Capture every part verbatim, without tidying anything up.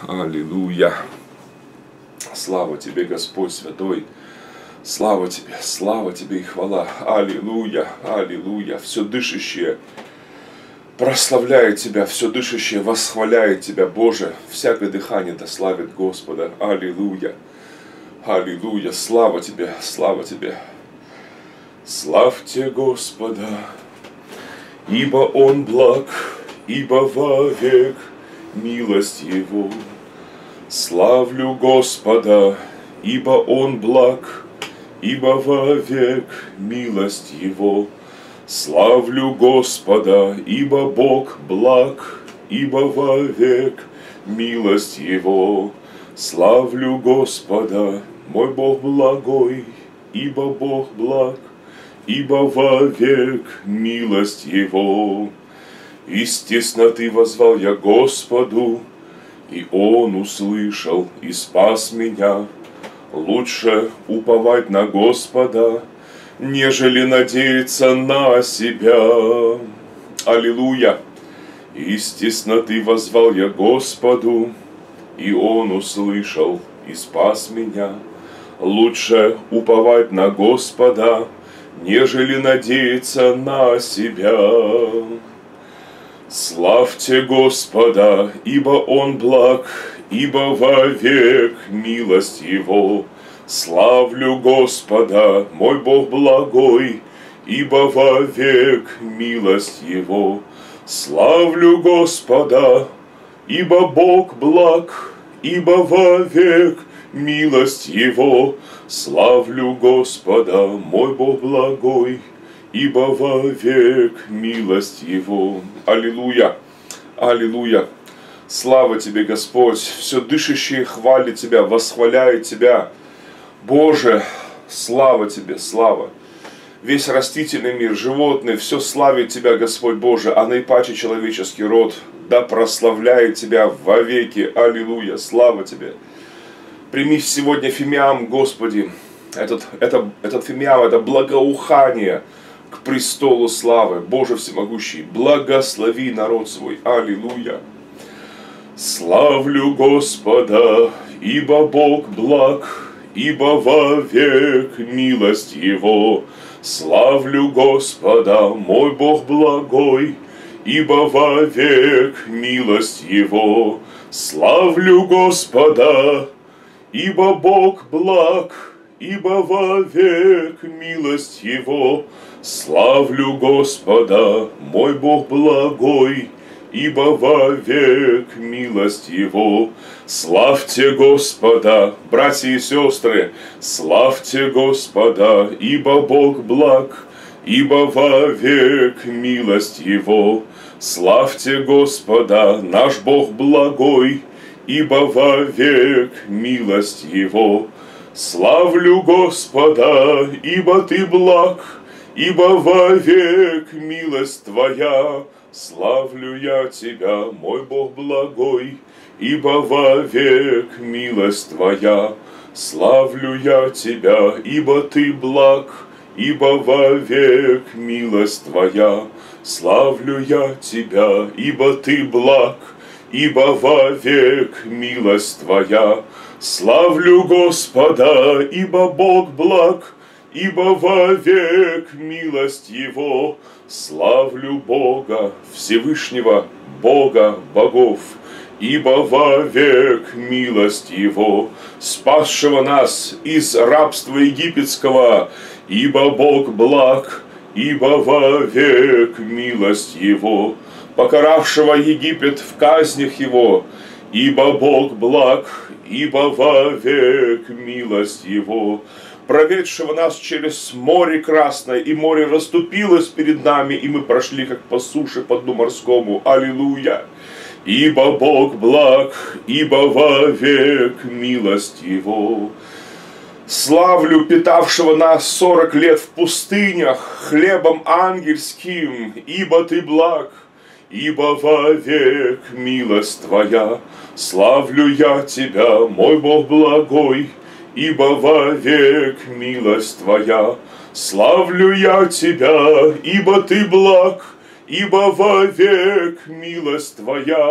Аллилуйя. Слава Тебе, Господь Святой. Слава Тебе, слава Тебе и хвала. Аллилуйя, аллилуйя. Все дышащее прославляет Тебя, все дышащее восхваляет Тебя, Боже. Всякое дыхание да славит Господа. Аллилуйя, аллилуйя. Слава Тебе, слава Тебе. Славьте Господа, ибо Он благ, ибо вовек милость Его. Славлю Господа, ибо Он благ, ибо вовек милость Его. Славлю Господа, ибо Бог благ, ибо вовек милость Его. Славлю Господа, мой Бог благой, ибо Бог благ, ибо вовек милость Его. Из тесноты воззвал я Господу, и Он услышал и спас меня. Лучше уповать на Господа, нежели надеяться на себя. Аллилуйя! Из тесноты воззвал я Господу, и Он услышал и спас меня. Лучше уповать на Господа, нежели надеяться на себя. Славьте Господа, ибо Он благ, ибо вовек милость Его. Славлю Господа, мой Бог благой, ибо вовек милость Его. Славлю Господа, ибо Бог благ, ибо вовек милость Его. Славлю Господа, мой Бог благой, ибо вовек милость Его. Аллилуйя, аллилуйя. Слава Тебе, Господь. Все дышащее хвалит Тебя, восхваляет Тебя. Боже, слава Тебе, слава. Весь растительный мир, животные, все славит Тебя, Господь Боже, а наипаче человеческий род, да прославляет Тебя вовеки. Аллилуйя, слава Тебе. Прими сегодня фимиам, Господи, этот, это, этот фимиам, это благоухание к престолу славы. Боже всемогущий, благослови народ свой. Аллилуйя. Славлю Господа, ибо Бог благ, ибо вовек милость Его. Славлю Господа, мой Бог благой, ибо вовек милость Его. Славлю Господа, ибо Бог благ, ибо вовек милость Его. Славлю Господа, мой Бог благой, ибо вовек милость Его. Славьте Господа, братья и сестры, славьте Господа, ибо Бог благ, ибо вовек милость Его. Славьте Господа, наш Бог благой, ибо вовек милость Его. Славлю Господа, ибо Ты благ, ибо вовек милость Твоя. Славлю я Тебя, мой Бог благой, ибо вовек милость Твоя. Славлю я Тебя, ибо Ты благ, ибо вовек милость Твоя. Славлю я Тебя, ибо Ты благ, ибо вовек милость Твоя. Славлю Господа, ибо Бог благ, ибо вовек милость Его. Славлю Бога, Всевышнего, Бога богов, ибо вовек милость Его, спасшего нас из рабства египетского, ибо Бог благ, ибо вовек милость Его, покаравшего Египет в казнях Его, ибо Бог благ, ибо вовек милость Его, проведшего нас через море красное, и море расступилось перед нами, и мы прошли, как по суше по дну морскому. Аллилуйя! Ибо Бог благ, ибо вовек милость Его. Славлю питавшего нас сорок лет в пустынях хлебом ангельским, ибо Ты благ, ибо вовек милость Твоя. Славлю я Тебя, мой Бог благой, ибо вовек милость Твоя. Славлю я Тебя, ибо Ты благ, ибо вовек милость Твоя.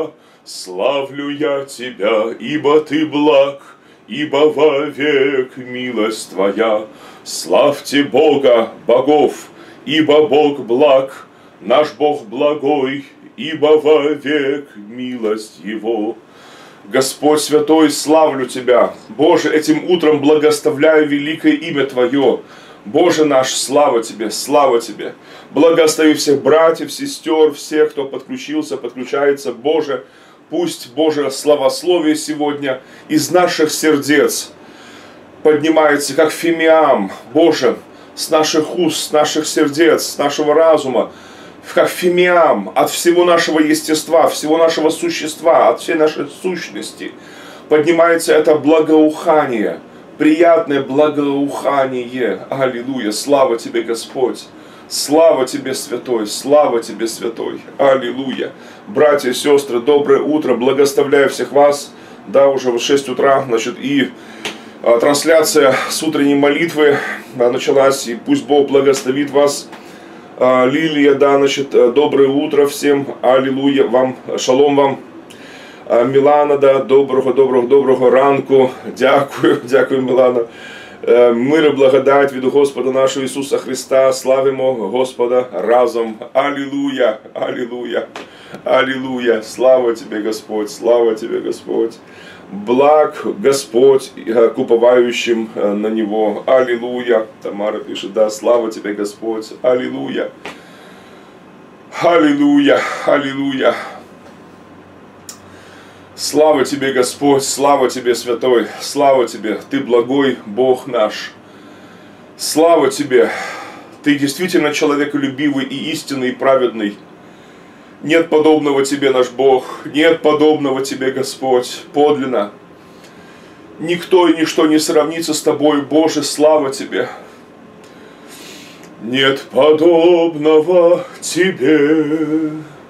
Славлю я Тебя, ибо Ты благ, ибо вовек милость Твоя. Славьте Бога, богов, ибо Бог благ, наш Бог благой, ибо вовек милость Его. Господь святой, славлю Тебя. Боже, этим утром благословляю великое имя Твое. Боже наш, слава Тебе, слава Тебе. Благослови всех братьев, сестер, всех, кто подключился, подключается. Боже, пусть Божие славословие сегодня из наших сердец поднимается, как фимиам, Боже, с наших уст, с наших сердец, с нашего разума, как фимиам, от всего нашего естества, всего нашего существа, от всей нашей сущности поднимается это благоухание, приятное благоухание. Аллилуйя, слава Тебе, Господь. Слава Тебе, Святой, слава Тебе, Святой. Аллилуйя. Братья и сестры, доброе утро, благословляю всех вас. Да, уже в шесть утра, значит, и а, трансляция с утренней молитвы а, началась, и пусть Бог благословит вас. А, Лилия, да, значит, доброе утро всем, аллилуйя, вам, шалом вам. А, Мілана, да, доброго, доброго, доброго ранку, дякую, дякую, Мілана. Мир і благодать від Господа нашого Ісуса Христа, славимо Господа разом. Аллилуйя, аллилуйя, аллилуйя. Слава Тебе, Господь, слава Тебе, Господь. Благ Господь к уповающим на Него. Аллилуйя. Тамара пишет, да, слава Тебе, Господь. Аллилуйя. Аллилуйя, аллилуйя. Слава Тебе, Господь, слава Тебе, Святой, слава Тебе, Ты благой Бог наш. Слава Тебе, Ты действительно человеколюбивый и истинный, и праведный. Нет подобного Тебе, наш Бог, нет подобного Тебе, Господь, подлинно. Никто и ничто не сравнится с Тобой, Боже, слава Тебе. Нет подобного Тебе.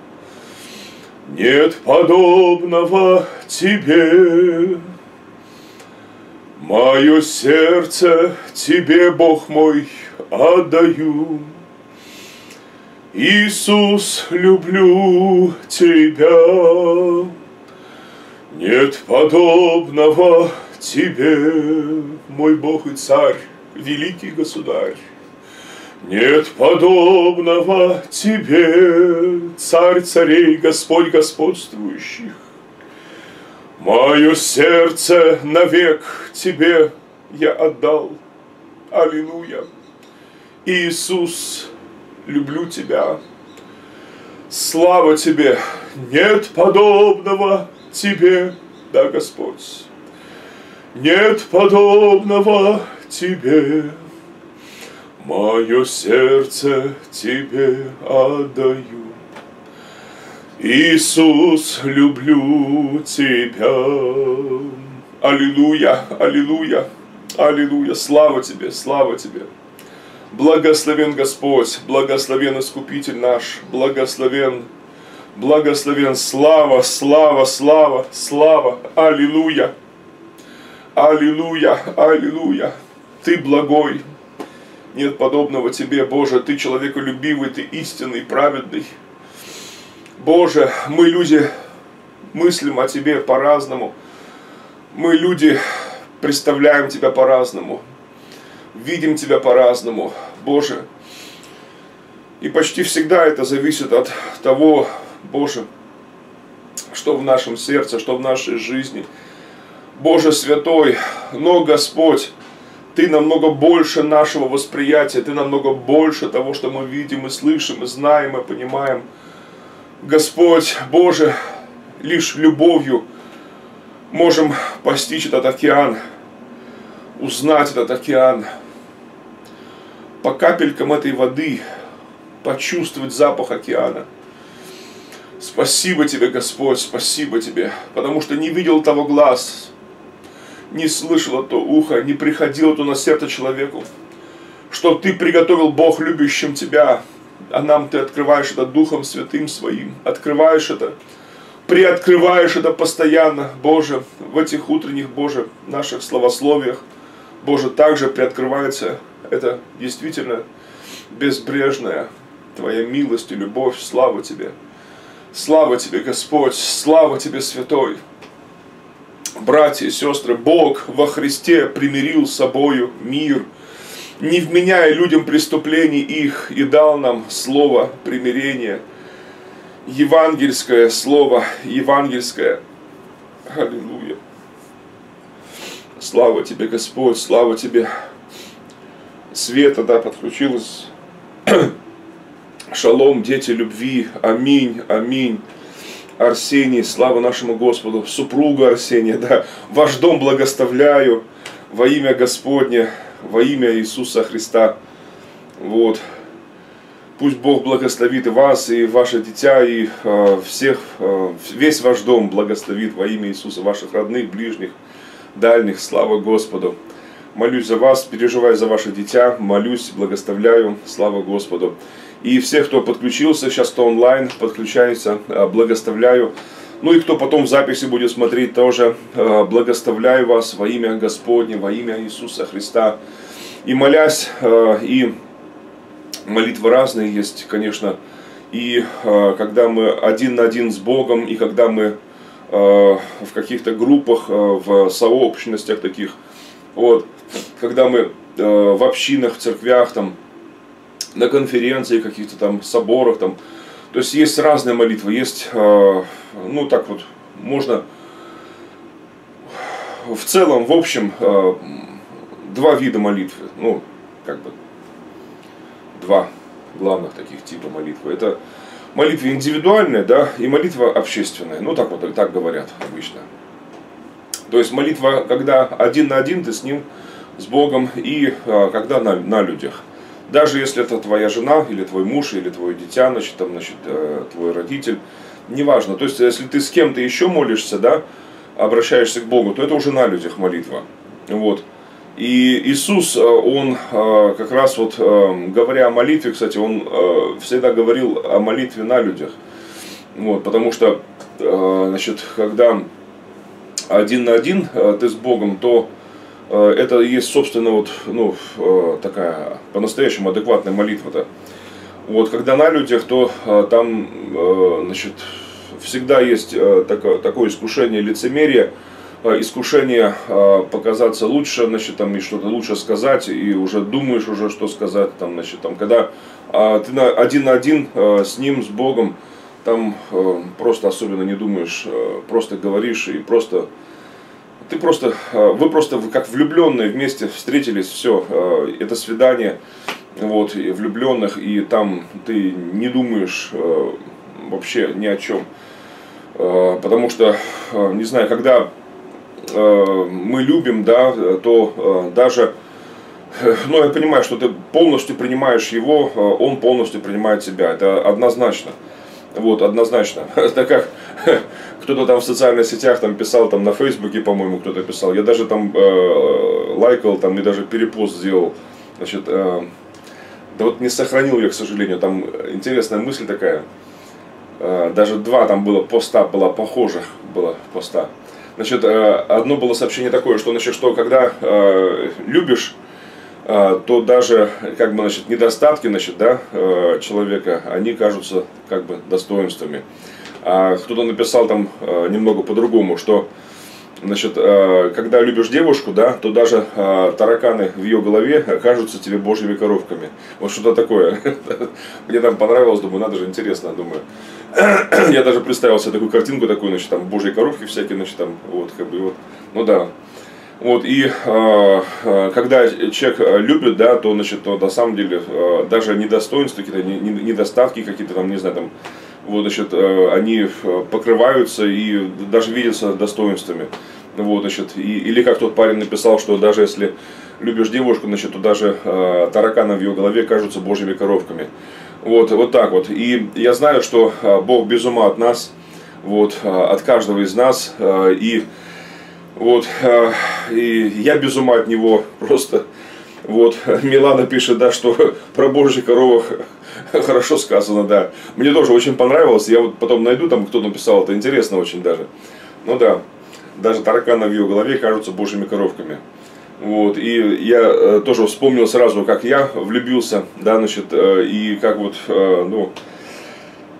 Нет подобного Тебе, мое сердце Тебе, Бог мой, отдаю. Иисус, люблю Тебя, нет подобного Тебе, мой Бог и Царь, великий Государь. Нет подобного Тебе, Царь царей, Господь господствующих. Мое сердце навек Тебе я отдал. Аллилуйя. Иисус, люблю Тебя. Слава Тебе. Нет подобного Тебе, да, Господь. Нет подобного Тебе. Мое сердце Тебе отдаю. Иисус, люблю Тебя. Аллилуйя, аллилуйя, аллилуйя. Слава Тебе, слава Тебе. Благословен Господь, благословен Искупитель наш, благословен, благословен. Слава, слава, слава, слава. Аллилуйя, аллилуйя, аллилуйя. Ты благой. Нет подобного Тебе, Боже, Ты человеколюбивый, Ты истинный, праведный. Боже, мы люди мыслим о Тебе по-разному. Мы люди представляем Тебя по-разному. Видим Тебя по-разному, Боже. И почти всегда это зависит от того, Боже, что в нашем сердце, что в нашей жизни. Боже святой, но Господь, Ты намного больше нашего восприятия, Ты намного больше того, что мы видим и слышим, и знаем, и понимаем. Господь, Боже, лишь любовью можем постичь этот океан, узнать этот океан, по капелькам этой воды почувствовать запах океана. Спасибо Тебе, Господь, спасибо Тебе, потому что не видел того глаз, не слышало то ухо, не приходило то на сердце человеку, что Ты приготовил, Бог, любящим Тебя, а нам Ты открываешь это Духом Святым Своим, открываешь это, приоткрываешь это постоянно, Боже, в этих утренних, Боже, наших словословиях, Боже, также приоткрывается это действительно безбрежная Твоя милость и любовь, слава Тебе. Слава Тебе, Господь, слава Тебе, Святой. Братья и сестры, Бог во Христе примирил с собою мир, не вменяя людям преступлений их, и дал нам слово примирения. Евангельское слово, евангельское. Аллилуйя. Слава Тебе, Господь, слава Тебе. Света, да, подключилась. Шалом, дети любви. Аминь, аминь. Арсений, слава нашему Господу. Супруга Арсения, да. Ваш дом благословляю во имя Господне, во имя Иисуса Христа. Вот. Пусть Бог благословит и вас, и ваше дитя, и э, всех, э, весь ваш дом благословит во имя Иисуса, ваших родных, ближних, дальних. Слава Господу. Молюсь за вас, переживаю за ваше дитя, молюсь, благословляю, слава Господу. И всех, кто подключился, сейчас кто онлайн, подключается, благословляю. Ну и кто потом в записи будет смотреть, тоже благословляю вас во имя Господне, во имя Иисуса Христа. И молясь, и молитвы разные есть, конечно, и когда мы один на один с Богом, и когда мы в каких-то группах, в сообщностях таких, вот, когда мы в общинах, в церквях, там, на конференции, каких-то там соборах, там, то есть есть разные молитвы, есть, ну так вот, можно в целом, в общем, два вида молитвы, ну, как бы, два главных таких типа молитвы. Это молитва индивидуальная, да, и молитва общественная, ну, так вот, так говорят обычно. То есть молитва, когда один на один ты с ним, с Богом, и когда на, на людях. Даже если это твоя жена, или твой муж, или твое дитя, значит, там, значит, твой родитель, неважно. То есть, если ты с кем-то еще молишься, да, обращаешься к Богу, то это уже на людях молитва. Вот. И Иисус, Он как раз вот, говоря о молитве, кстати, Он всегда говорил о молитве на людях. Вот, потому что, значит, когда один на один ты с Богом, то это и есть, собственно, вот, ну, такая по-настоящему адекватная молитва-то. Вот, когда на людях, то там, значит, всегда есть такое, такое искушение лицемерия, искушение показаться лучше, значит, там, и что-то лучше сказать, и уже думаешь уже, что сказать, там, значит, там, когда ты на, один на один с Ним, с Богом, там просто особенно не думаешь, просто говоришь и просто... Ты просто, вы просто как влюбленные вместе встретились, все, это свидание, вот, и влюбленных, и там ты не думаешь вообще ни о чем. Потому что, не знаю, когда мы любим, да, то даже, ну, я понимаю, что ты полностью принимаешь его, он полностью принимает тебя, это однозначно. Вот, однозначно. Это как кто-то там в социальных сетях там писал, там на Фейсбуке, по-моему, кто-то писал. Я даже там э, лайкал, там и даже перепост сделал. Значит, э, да вот не сохранил я, к сожалению. Там интересная мысль такая. Э, даже два там было поста, было похожих было поста. Значит, э, одно было сообщение такое, что, значит, что когда э, любишь, то даже, как бы, значит, недостатки, значит, да, человека, они кажутся, как бы, достоинствами. А кто-то написал там немного по-другому, что, значит, когда любишь девушку, да, то даже тараканы в ее голове кажутся тебе божьими коровками. Вот что-то такое. Мне там понравилось, думаю, надо же, интересно, думаю. Я даже представил себе такую картинку, такую, значит, там, божьи коровки всякие, значит, там, вот, как бы, вот, ну да. Вот, и э, когда человек любит, да, то, значит, то, на самом деле, э, даже недостоинства, какие-то недостатки, какие-то там, не знаю, там, вот, значит, э, они покрываются и даже видятся достоинствами. Вот, значит, и, или как тот парень написал, что даже если любишь девушку, значит, то даже э, тараканы в ее голове кажутся божьими коровками. Вот, вот так вот. И я знаю, что э, Бог без ума от нас, вот, э, от каждого из нас, э, и Вот, и я без ума от него просто. Вот, Милана пишет, да, что про божьих коровах хорошо сказано, да. Мне тоже очень понравилось, я вот потом найду, там кто написал, это интересно очень даже. Ну да, даже тараканы в ее голове кажутся божьими коровками. Вот, и я тоже вспомнил сразу, как я влюбился, да, значит, и как вот, ну,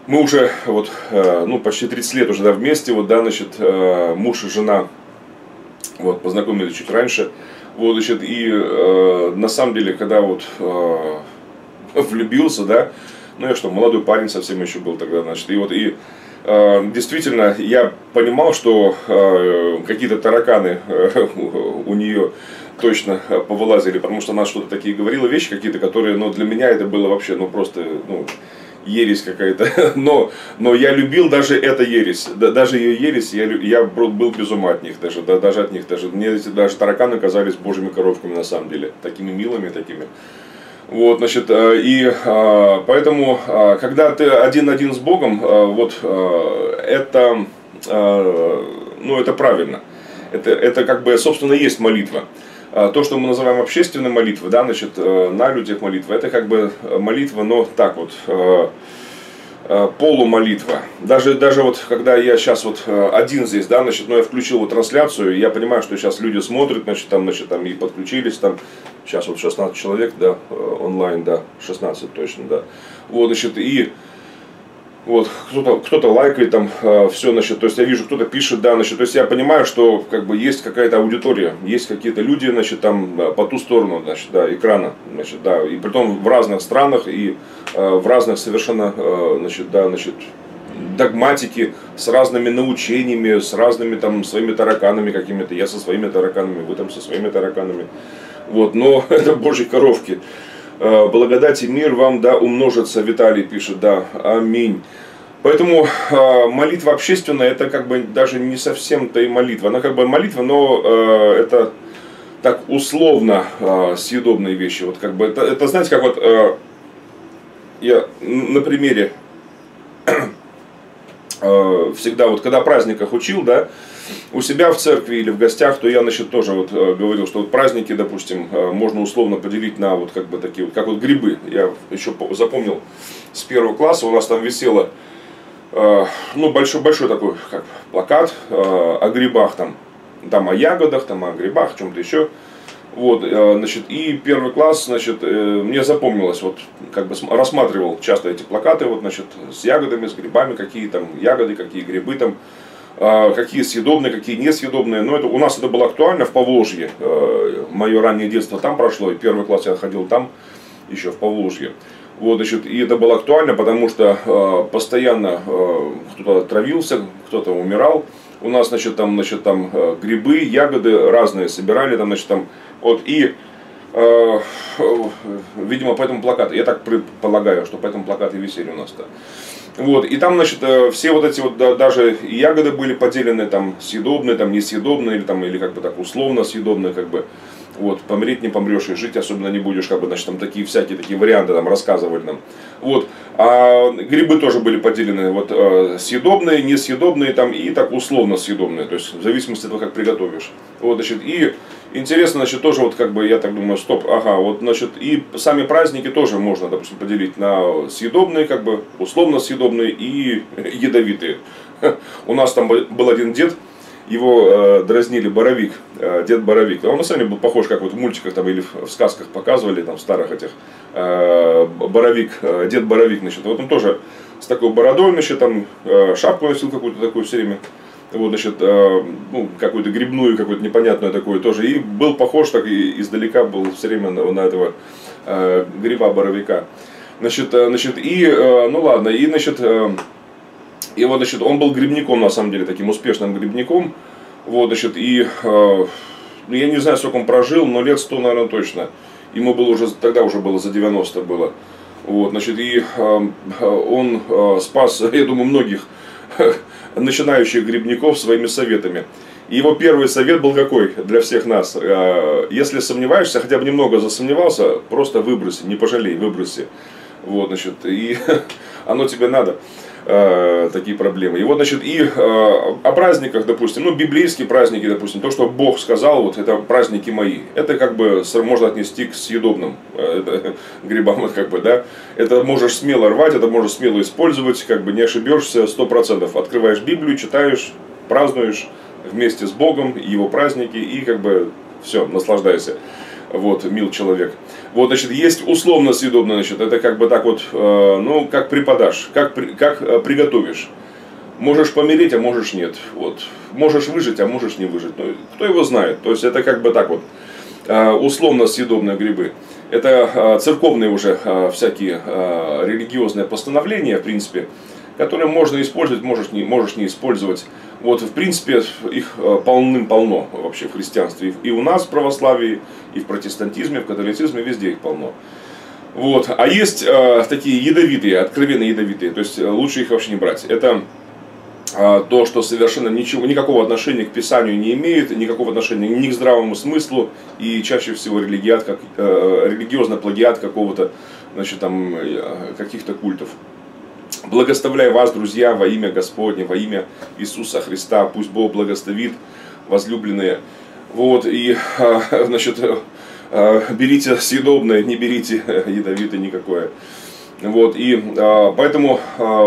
мы уже вот, ну, почти тридцать лет уже, да, вместе, вот, да, значит, муж и жена, вот, познакомились чуть раньше, вот, значит, и на самом деле, когда вот влюбился, да, ну, я что, молодой парень совсем еще был тогда, значит, и вот, и действительно, я понимал, что какие-то тараканы у нее точно повылазили, потому что она что-то такие говорила вещи какие-то, которые, ну, для меня это было вообще, ну, просто, ну, ересь какая-то, но, но я любил даже это ересь, даже ее ересь, я, я был без ума от них, даже, да, даже от них, даже, мне эти даже тараканы казались божьими коровками на самом деле, такими милыми, такими. Вот, значит, и поэтому, когда ты один-один с Богом, вот, это, ну, это правильно, это, это как бы, собственно, есть молитва. То, что мы называем общественной молитвой, да, значит, на людях молитва, это как бы молитва, но так вот, полумолитва. Даже, даже вот, когда я сейчас вот один здесь, да, значит, ну, я включил вот трансляцию, я понимаю, что сейчас люди смотрят, значит, там, значит, там и подключились, там, сейчас вот шестнадцать человек, да, онлайн, да, шестнадцать точно, да. Вот, значит, и вот, кто-то кто-то лайкает там э, все, значит, то есть я вижу, кто-то пишет, да, значит, то есть я понимаю, что как бы есть какая-то аудитория, есть какие-то люди, значит, там по ту сторону, значит, да, экрана, значит, да, и притом в разных странах и э, в разных совершенно, э, значит, да, значит, догматики, с разными научениями, с разными там своими тараканами какими-то, я со своими тараканами, вы там со своими тараканами, вот, но это божьи коровки. Благодать и мир вам, да, умножится, Виталий пишет, да, аминь. Поэтому э, молитва общественная, это как бы даже не совсем-то и молитва. Она как бы молитва, но э, это так условно э, съедобные вещи. Вот как бы это, это знаете, как вот э, я на примере э, всегда вот когда о праздниках учил, да, у себя в церкви или в гостях, то я, значит, тоже вот говорил, что вот праздники, допустим, можно условно поделить на вот как бы такие вот, как вот грибы. Я еще запомнил с первого класса, у нас там висело, ну, большой, большой такой как плакат о грибах, там, там о ягодах, там о грибах, о чем-то еще. Вот, значит, и первый класс, значит, мне запомнилось, вот, как бы рассматривал часто эти плакаты, вот, значит, с ягодами, с грибами, какие там ягоды, какие грибы там. Какие съедобные, какие несъедобные. Но это, у нас это было актуально в Поволжье. Мое раннее детство там прошло, и первый класс я ходил там, еще в Поволжье. Вот, значит, и это было актуально, потому что постоянно кто-то травился, кто-то умирал. У нас, значит, там, значит, там грибы, ягоды разные собирали, там, значит, там, вот, и, э, видимо, по этому плакату, я так предполагаю, что по этому плакату висели у нас-то. Вот, и там, значит, все вот эти вот, да, даже ягоды были поделены, там, съедобные, там, несъедобные, или, там, или как бы так условно съедобные, как бы, вот, помереть не помрешь и жить особенно не будешь, как бы, значит, там, такие всякие такие варианты, там, рассказывали нам, вот, а грибы тоже были поделены, вот, съедобные, несъедобные, там, и так условно съедобные, то есть, в зависимости от того, как приготовишь, вот, значит, и интересно, значит, тоже вот как бы я так думаю, стоп, ага, вот, значит, и сами праздники тоже можно, допустим, поделить на съедобные, как бы, условно съедобные и ядовитые. У нас там был один дед, его э, дразнили Боровик, э, дед Боровик. Он на самом деле был похож, как вот в мультиках там или в, в сказках показывали, там, в старых этих, э, Боровик, э, дед Боровик, значит, вот он тоже с такой бородой, значит, там, э, шапку носил какую-то такую все время. Вот, значит, э, ну, какую-то грибную, какую-то непонятную такую тоже. И был похож, так и издалека был все время на, на этого э, гриба боровика. Значит, э, значит, и, э, ну ладно, и, значит, э, и вот, значит, он был грибником, на самом деле, таким успешным грибником. Вот, значит, и, э, ну, я не знаю, сколько он прожил, но лет сто, наверное, точно. Ему было уже, тогда уже было за девяносто было. Вот, значит, и э, он э, спас, я думаю, многих начинающих грибников своими советами. И его первый совет был какой для всех нас? Если сомневаешься, хотя бы немного засомневался, просто выброси, не пожалей, выброси. Вот, значит, и оно тебе надо, такие проблемы. И вот, значит, и о праздниках, допустим, ну, библейские праздники, допустим, то, что Бог сказал, вот это праздники мои, это как бы можно отнести к съедобным грибам, как бы, да. Это можешь смело рвать, это можешь смело использовать, как бы не ошибешься сто процентов. Открываешь Библию, читаешь, празднуешь вместе с Богом, его праздники, и как бы все, наслаждайся. вот, мил человек. Вот, значит, есть условно съедобное, значит, это как бы так вот, э, ну, как преподашь, как, как э, приготовишь. Можешь помереть, а можешь нет. Вот. Можешь выжить, а можешь не выжить. Ну, кто его знает. То есть это как бы так вот, э, условно съедобные грибы. Это э, церковные уже э, всякие э, религиозные постановления, в принципе, которые можно использовать, можешь не, можешь не использовать. Вот, в принципе, их полным-полно вообще в христианстве. И у нас в православии, и в протестантизме, в католицизме, везде их полно. Вот. А есть э, такие ядовитые, откровенно ядовитые, то есть лучше их вообще не брать. Это э, то, что совершенно ничего, никакого отношения к Писанию не имеет, никакого отношения ни к здравому смыслу, и чаще всего религиат, как, э, религиозный плагиат какого-то, значит, там, э, каких-то культов. Благословляю вас, друзья, во имя Господне, во имя Иисуса Христа. Пусть Бог благословит, возлюбленные. Вот, и, значит, берите съедобное, не берите ядовитое никакое. Вот, и поэтому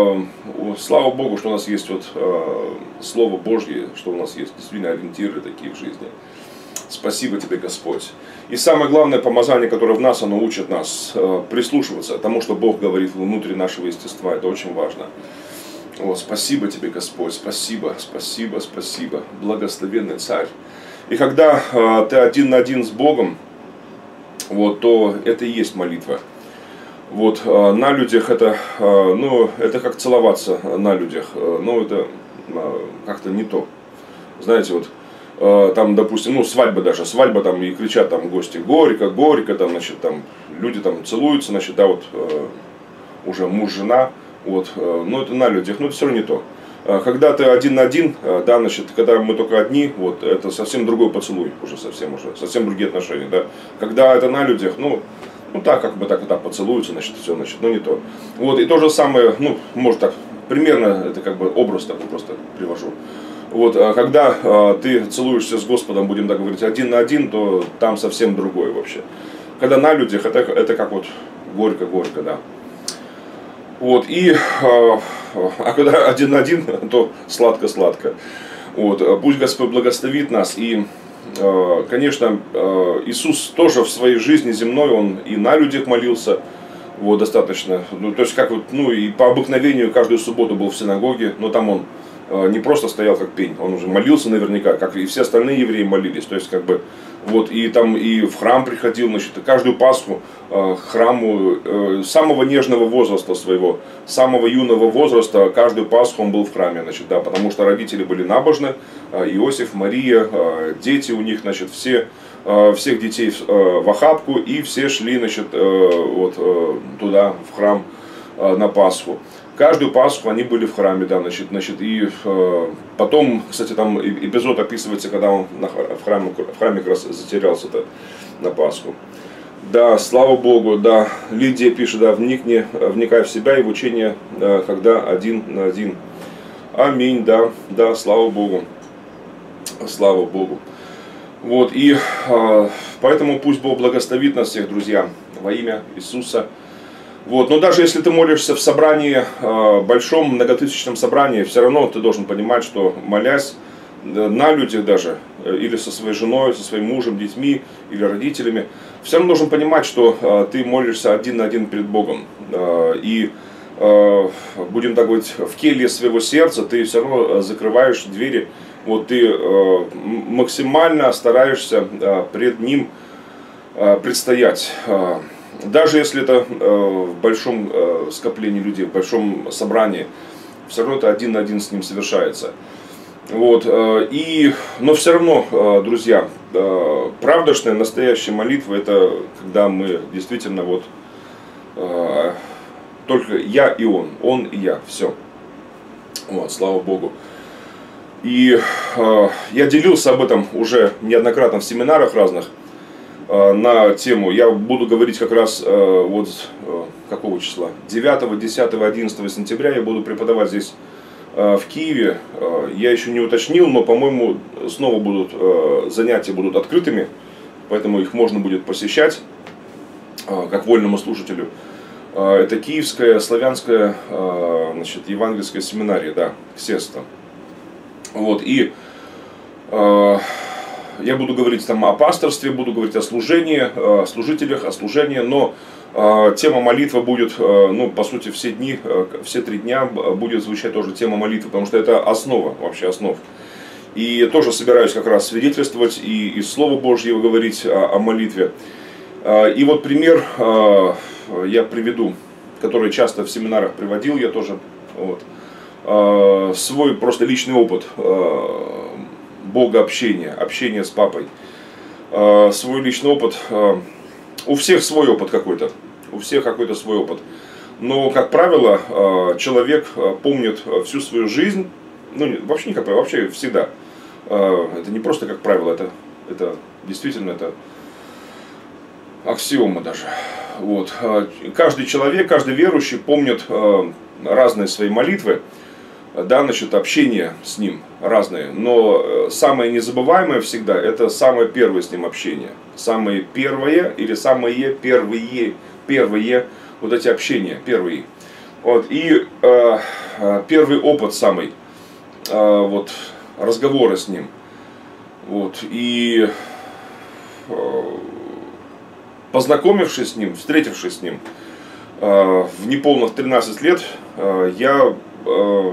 слава Богу, что у нас есть вот Слово Божье, что у нас есть действительно ориентиры такие в жизни. Спасибо тебе, Господь. И самое главное помазание, которое в нас, оно учит нас э, прислушиваться к тому, что Бог говорит внутри нашего естества. Это очень важно. Вот, спасибо тебе, Господь. Спасибо, спасибо, спасибо. Благословенный Царь. И когда э, ты один на один с Богом, вот, то это и есть молитва. Вот, э, на людях это, э, ну, это как целоваться на людях. Э, ну, это э, как-то не то. Знаете, вот. Там, допустим, ну, свадьба даже, свадьба там и кричат там гости горько, горько, там, значит, там люди там целуются, значит, да, вот э, уже муж, жена, вот, э, но это на людях, но это все равно не то. Когда ты один на один, э, да, значит, когда мы только одни, вот, это совсем другой поцелуй, уже совсем уже, совсем другие отношения, да. Когда это на людях, ну, ну так, как бы так и так поцелуются, значит, все, значит, ну не то. Вот, и то же самое, ну, может так, примерно, это как бы образ такой просто привожу. Вот, когда э, ты целуешься с Господом, будем так говорить, один на один, то там совсем другое вообще. Когда на людях, это, это как вот горько-горько, да. Вот, и, э, а когда один на один, то сладко-сладко. Вот, пусть Господь благословит нас. И, э, конечно, э, Иисус тоже в своей жизни земной, Он и на людях молился, вот, достаточно. Ну, то есть, как вот, ну, и по обыкновению каждую субботу был в синагоге, но там Он не просто стоял как пень, он уже молился наверняка, как и все остальные евреи молились. То есть, как бы, вот, и там и в храм приходил, значит, каждую Пасху э, храму э, самого нежного возраста своего, самого юного возраста, каждую Пасху он был в храме, значит, да, потому что родители были набожны, э, Иосиф, Мария, э, дети у них, значит, все, э, всех детей э, в охапку, и все шли, значит, э, вот, э, туда, в храм э, на Пасху. Каждую Пасху они были в храме, да, значит, значит, и э, потом, кстати, там эпизод описывается, когда он на, в, храме, в храме как раз затерялся-то на Пасху. Да, слава Богу, да, Лидия пишет, да, вникни, вникай в себя и в учение, да, когда один на один. Аминь, да, да, слава Богу, слава Богу. Вот, и э, поэтому пусть Бог благословит нас всех, друзья, во имя Иисуса. Вот. Но даже если ты молишься в собрании, большом многотысячном собрании, все равно ты должен понимать, что молясь на людях даже, или со своей женой, со своим мужем, детьми, или родителями, все равно должен понимать, что ты молишься один на один перед Богом. И, будем так говорить, в келье своего сердца ты все равно закрываешь двери, вот ты максимально стараешься пред Ним предстоять. Даже если это э, в большом э, скоплении людей, в большом собрании, все равно это один на один с ним совершается. Вот, э, и, но все равно, э, друзья, э, правдошная, настоящая молитва, это когда мы действительно вот э, только я и он, он и я, все. Вот, слава Богу. И э, я делился об этом уже неоднократно в семинарах разных. На тему, я буду говорить как раз вот какого числа, девятого, десятого, одиннадцатого сентября я буду преподавать здесь в Киеве. Я еще не уточнил, но, по-моему, снова будут занятия будут открытыми, поэтому их можно будет посещать как вольному слушателю. Это Киевская славянская, значит, евангельская семинария, да, Ксеста. Вот, и я буду говорить там о пасторстве, буду говорить о служении, о служителях, о служении, но э, тема молитвы будет, э, ну, по сути, все дни, э, все три дня будет звучать тоже тема молитвы, потому что это основа, вообще основ. И тоже собираюсь как раз свидетельствовать и из Слова Божьего говорить о, о молитве. Э, и вот пример э, я приведу, который часто в семинарах приводил, я тоже, вот, э, свой просто личный опыт э, богообщения, общения с папой, э, свой личный опыт, э, у всех свой опыт какой-то, у всех какой-то свой опыт, но, как правило, э, человек помнит всю свою жизнь, ну, вообще не как правило, вообще всегда, э, это не просто как правило, это, это действительно, это аксиома даже. Вот. Каждый человек, каждый верующий помнит э, разные свои молитвы, да, значит, общение с ним разные, но самое незабываемое всегда это самое первое с ним общение, самое первое или самые первые, первые вот эти общения, первые. Вот. И э, первый опыт самый, э, вот, разговоры с ним, вот, и э, познакомившись с ним, встретившись с ним, э, в неполных тринадцать лет, э, я э,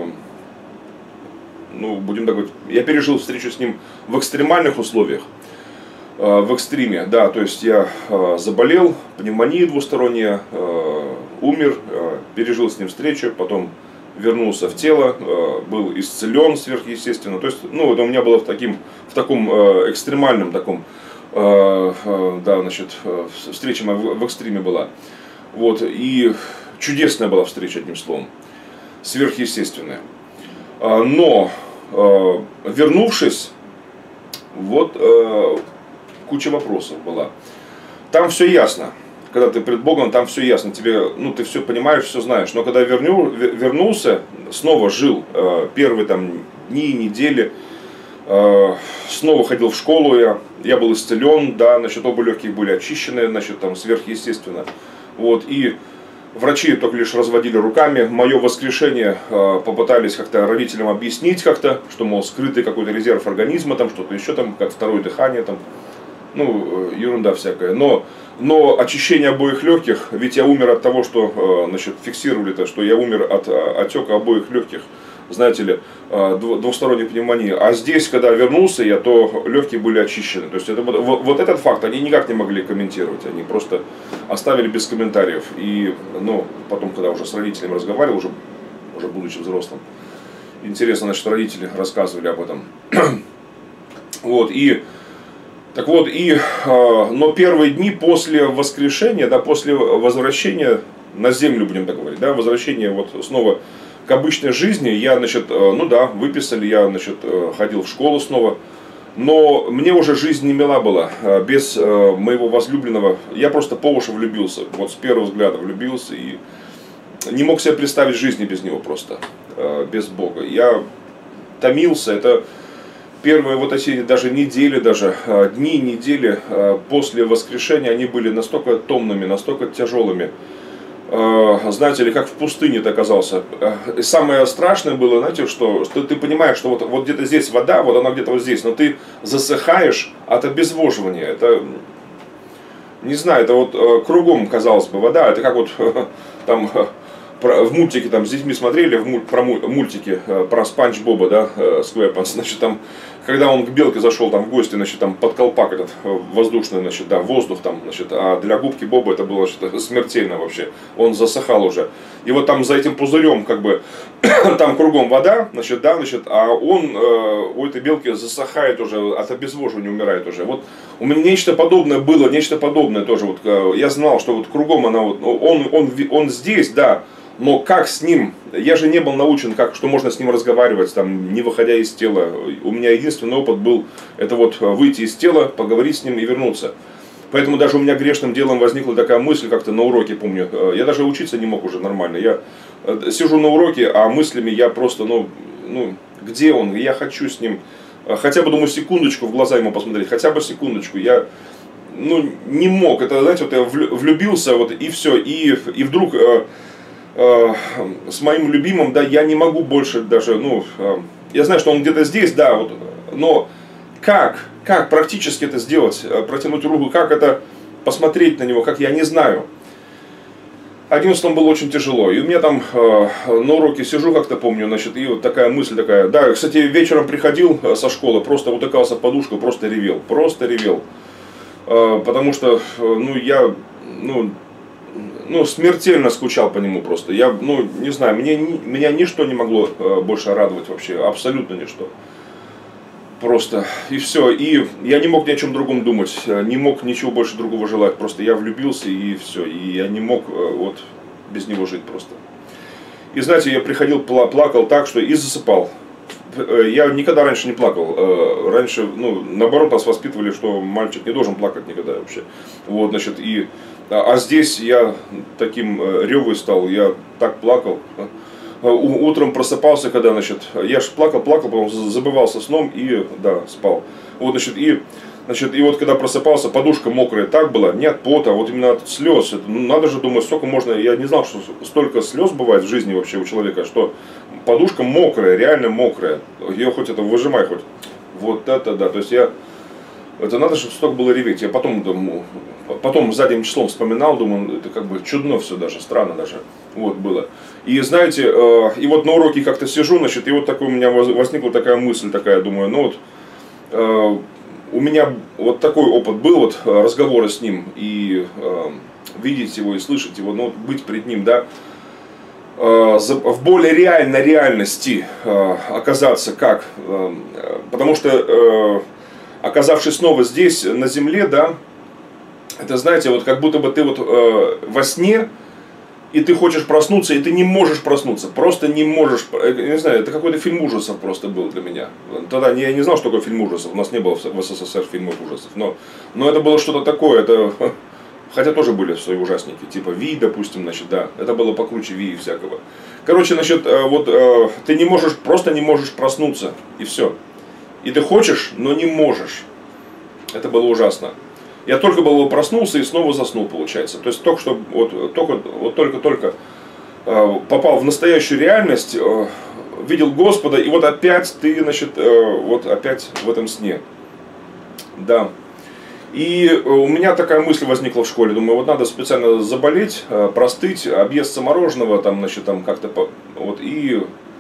ну, будем так говорить, я пережил встречу с ним в экстремальных условиях, в экстриме, да, то есть я заболел, пневмония двусторонняя, умер, пережил с ним встречу, потом вернулся в тело, был исцелен сверхъестественно, то есть, ну, это у меня было в, таким, в таком экстремальном таком, да, значит, встреча моя в экстриме была, вот, и чудесная была встреча, одним словом, сверхъестественная. Но, вернувшись, вот куча вопросов была. Там все ясно. Когда ты пред Богом, там все ясно. Тебе, ну, ты все понимаешь, все знаешь. Но когда верню, вернулся, снова жил первые там дни, недели, снова ходил в школу, я, я был исцелен, да, значит, оба легких были очищены, значит, там сверхъестественно. Вот, и врачи только лишь разводили руками. Мое воскрешение э, попытались как-то родителям объяснить как-то, что, мол, скрытый какой-то резерв организма, там что-то еще, там, как второе дыхание, там, ну, э, ерунда всякая. Но, но очищение обоих легких, ведь я умер от того, что, э, значит, фиксировали-то, что я умер от э, отека обоих легких, знаете ли, э, двусторонней пневмонии. А здесь, когда вернулся я, то легкие были очищены. То есть это, вот, вот этот факт они никак не могли комментировать, они просто оставили без комментариев. И, ну, потом, когда уже с родителями разговаривал, уже, уже будучи взрослым, интересно, значит, родители рассказывали об этом. Вот, и, так вот, и, э, но первые дни после воскрешения, да, после возвращения на землю, будем так говорить, да, возвращения вот снова к обычной жизни, я, значит, ну да, выписали, я, значит, ходил в школу снова, но мне уже жизнь не мила была, без моего возлюбленного, я просто по уши влюбился, вот с первого взгляда влюбился и не мог себе представить жизни без него просто, без Бога. Я томился, это первые вот эти даже недели, даже дни, недели после воскрешения, они были настолько томными, настолько тяжелыми. Знаете ли, как в пустыне ты оказался. Самое страшное было, знаете, что, что ты понимаешь, что вот, вот где-то здесь вода, вот она где-то вот здесь, но ты засыхаешь от обезвоживания. Это, не знаю, это вот кругом, казалось бы, вода. Это как вот там в мультике там с детьми смотрели, в мульт, про мультики про Спанч Боба, да, Сквепенс, значит, там, когда он к белке зашел там в гости, значит, там под колпак этот воздушный, значит, да, воздух там, значит, а для губки Боба это было, значит, смертельно вообще, он засыхал уже. И вот там за этим пузырем, как бы, там кругом вода, значит, да, значит, а он э, у этой белки засыхает уже, от обезвоживания умирает уже. Вот у меня нечто подобное было, нечто подобное тоже, вот, э, я знал, что вот кругом она, вот, он, он, он здесь, да. Но как с ним, я же не был научен, как, что можно с ним разговаривать, там, не выходя из тела. У меня единственный опыт был, это вот выйти из тела, поговорить с ним и вернуться. Поэтому даже у меня грешным делом возникла такая мысль, как-то на уроке, помню, я даже учиться не мог уже нормально. Я сижу на уроке, а мыслями я просто, ну, ну где он, я хочу с ним, хотя бы, думаю, секундочку в глаза ему посмотреть, хотя бы секундочку, я... Ну, не мог, это, знаете, вот я влюбился, вот, и все, и, и вдруг... с моим любимым, да, я не могу больше даже, ну, я знаю, что он где-то здесь, да, вот, но как, как практически это сделать, протянуть руку, как это посмотреть на него, как я не знаю. одиннадцатом было очень тяжело. И у меня там э, на уроке сижу, как-то помню, значит, и вот такая мысль такая. Да, кстати, вечером приходил со школы, просто утыкался в подушку, просто ревел. Просто ревел. Э, потому что, ну, я, ну, ну, смертельно скучал по нему просто. Я, ну, не знаю, мне, меня ничто не могло э, больше радовать вообще. Абсолютно ничто. Просто, и все. И я не мог ни о чем другом думать, не мог ничего больше другого желать. Просто я влюбился, и все. И я не мог вот без него жить просто. И знаете, я приходил, плакал так, что и засыпал. Я никогда раньше не плакал. Раньше, ну, наоборот, нас воспитывали, что мальчик не должен плакать никогда вообще. Вот, значит, и... А здесь я таким ревой стал, я так плакал. Утром просыпался, когда, значит, я ж плакал, плакал, потом забывался сном и, да, спал. Вот, значит, и, значит, и вот когда просыпался, подушка мокрая так была, не от пота, а вот именно от слез. Это, ну, надо же, думаю, сколько можно, я не знал, что столько слез бывает в жизни вообще у человека, что подушка мокрая, реально мокрая. Ее хоть это выжимай хоть. Вот это да, то есть я... Это надо, чтобы столько было реветь. Я потом, думаю, потом задним числом вспоминал, думаю, это как бы чудно все даже, странно даже. Вот было. И знаете, э, и вот на уроке как-то сижу, значит, и вот такой у меня возникла такая мысль, такая, думаю, ну вот, э, у меня вот такой опыт был, вот разговоры с ним, и э, видеть его, и слышать его, ну, быть перед ним, да, э, в более реальной реальности э, оказаться как, э, потому что... Э, оказавшись снова здесь, на земле, да, это, знаете, вот как будто бы ты вот э, во сне, и ты хочешь проснуться, и ты не можешь проснуться, просто не можешь, я не знаю, это какой-то фильм ужасов просто был для меня. Тогда я не знал, что такое фильм ужасов, у нас не было в СССР фильмов ужасов, но, но это было что-то такое, это, хотя тоже были свои ужасники, типа Ви, допустим, значит, да, это было покруче Ви и всякого. Короче, значит, вот ты не можешь, просто не можешь проснуться, и все. И ты хочешь, но не можешь. Это было ужасно. Я только был проснулся и снова заснул, получается. То есть только что, вот, только, вот только-только э, попал в настоящую реальность, э, видел Господа, и вот опять ты, значит, э, вот опять в этом сне. Да. И у меня такая мысль возникла в школе. Думаю, вот надо специально заболеть, э, простыть, объесться мороженого, там, значит, там как-то, вот, и,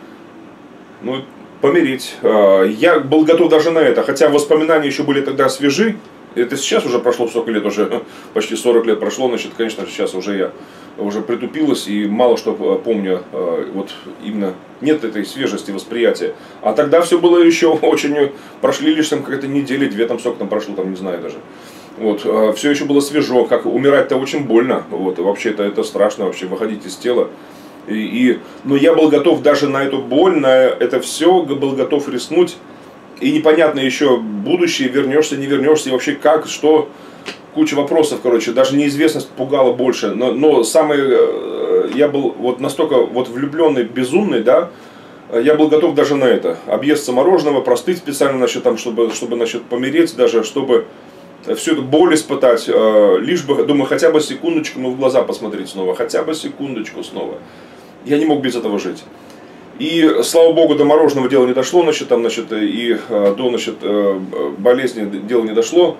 ну, помереть. Я был готов даже на это, хотя воспоминания еще были тогда свежи. Это сейчас уже прошло столько лет, уже почти сорок лет прошло, значит, конечно, сейчас уже я уже притупилась и мало что помню, вот именно нет этой свежести восприятия. А тогда все было еще очень, прошли лишь там какая-то неделя, две, там сколько там прошло, там не знаю даже. Вот, все еще было свежо, как умирать-то очень больно, вот, вообще это, это страшно вообще, выходить из тела. И, и, но я был готов даже на эту боль, на это все, был готов рискнуть. И непонятно еще будущее, вернешься, не вернешься, и вообще как, что, куча вопросов, короче, даже неизвестность пугала больше. Но, но самый, я был вот настолько вот влюбленный, безумный, да, я был готов даже на это. Объесться мороженого, простыть специально, значит, там, чтобы, чтобы значит, помереть, даже чтобы всю эту боль испытать, лишь бы, думаю, хотя бы секундочку, ну, в глаза посмотреть снова, хотя бы секундочку снова. Я не мог без этого жить. И, слава богу, до мороженого дело не дошло, значит, там, значит, и до, значит, болезни дело не дошло.